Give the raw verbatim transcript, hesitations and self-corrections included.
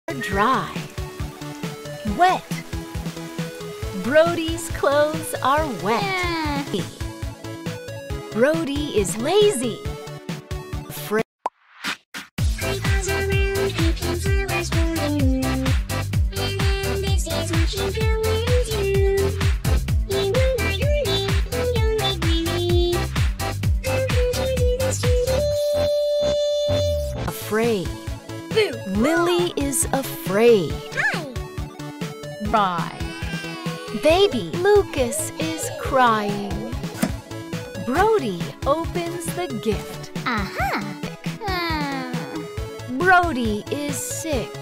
Dry. Wet. Brody's clothes are wet. Brody is lazy. Afraid. Afraid. Boo. Lily is afraid. Hi. Bye. Baby Lucas is crying. Brody opens the gift. Uh-huh. Uh... Brody is sick.